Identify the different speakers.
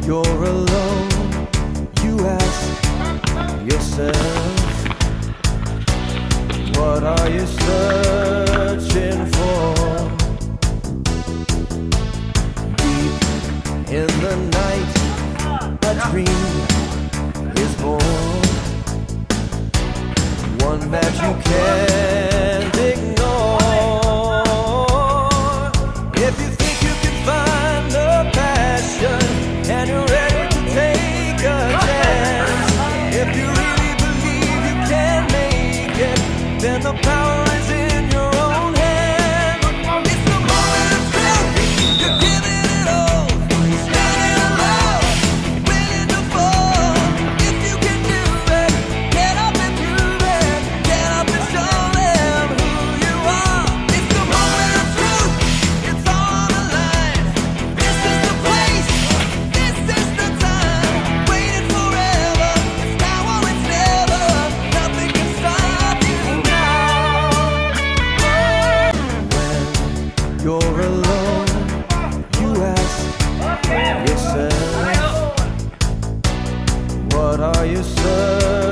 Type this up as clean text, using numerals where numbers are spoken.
Speaker 1: you're alone, you ask yourself, what are you searching for? Deep in the night, a dream is born, one that you can't ignore. If you think you can find the passion and you're ready to take a chance, if you really believe you can make it, then the power is in your own hand. It's the moment of truth, you're giving it all, standing alone, willing to fall. If you can do it, get up and prove it, get up and show them who you are. It's the moment of truth, it's on the line. This is the place, this is the time, waited forever, it's now or it's never, nothing can stop you now. When you're alone, you ask yourself, what are you searching